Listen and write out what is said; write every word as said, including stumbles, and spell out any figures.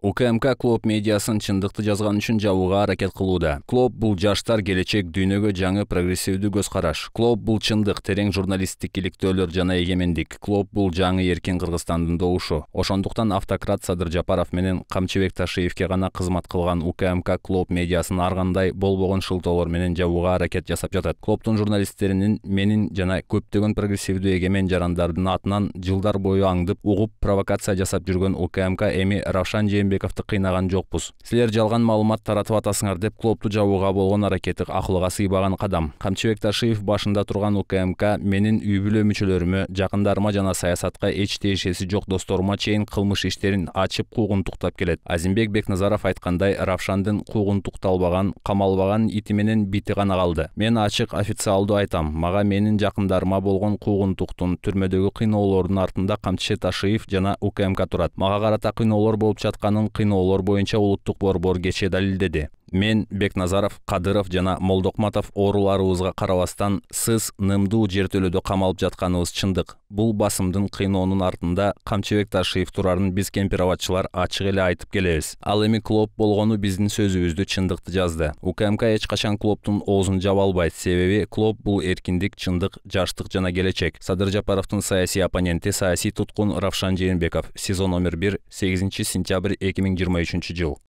УКМК клуб медиасын чындыкты жазган үчүн жабууга аракет кылууда. Клуб бул жаштар келечек дүйнөгө жаңы прогрессивдүү көз караш. Клуб бул чындык, терең журналисттик иликтөөлөр жана эгемендик. Клуб бул жаңы эркин Кыргызстандын добушу. Ошондуктан автократ Садыр Жапаров менен Камчыбек Ташиевке гана кызмат кылган УКМК клуб медиасын ар кандай болбогон шылтоолор менен жабууга аракет жасап жатат. Клубдун журналисттеринин менин жана көптөгөн прогрессивдүү эгемен жарандардын атынан жылдар бою аңдып, угуп, провокация жасап жүргөн УКМК эми Равшан Жээнбековду кыйнаган жокпуз. Силер жалган маалымат таратып атасыңар деп клубду жабууга болгон аракети акылга сыйбаган кадам. Камчыбек Ташиев башында турган УКМК менин үй бүлө мүчөлөрүмө, жакындарыма жана саясатка эч тиешеси жок досторума чейин кылмыш иштерин ачып куугунтуктап келет. Азимбек Бекназаров айткандай, Равшандын куугунтукталбаган, камалбаган ити менен бити гана калды. Мен ачык официалдуу айтам, мага менин жакындарыма болгон куугунтуктун, түрмөдөгү кыйноолордун артында Камчы Ташиев жана УКМК турат. Мага карата кыйноолор болуп жатканын кыйноолор боюнча улуттук борбор кечээ далилдеди. Мен, Бекназаров, Кадыров жана Молдокматов ооруларыбызга карабастан сыз нымдуу жертөлөдө камалып жатканыбыз чындык. Бул басымдын кыйноонун артында Камчыбек Ташиев турарын биз кемпир-абадчылар ачык эле айтып келебиз. Ал эми клуб болгону биздин сөзүбүздү, чындыкты жазды. УКМК эч качан клубдун оозун жаба албайт, себеби клуб бул эркиндик, чындык, жаштык жана келечек. Садыр Жапаровдун саясий оппоненти, саясий туткун Равшан Жээнбеков. Сезон номер бир, сегизинчи сентябрь эки миң жыйырма үчүнчү жыл.